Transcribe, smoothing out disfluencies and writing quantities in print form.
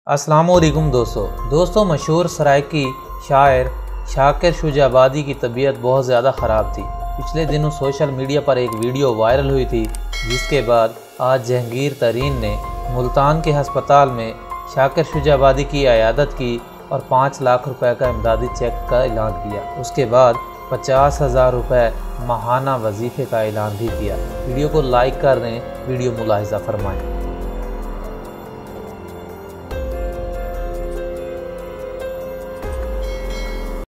अस्सलामुअलैकुम दोस्तों मशहूर सराइकी शायर शाकिर शुजाबादी की तबीयत बहुत ज़्यादा ख़राब थी। पिछले दिनों सोशल मीडिया पर एक वीडियो वायरल हुई थी, जिसके बाद आज जहांगीर तरीन ने मुल्तान के हस्पताल में शाकिर शुजाबादी की इयादत की और 5 लाख रुपए का इमदादी चेक का ऐलान किया। उसके बाद 50,000 रुपये माहाना वजीफ़े का ऐलान भी किया। वीडियो को लाइक कर दें, वीडियो मुलाहिज़ा फरमाएँ।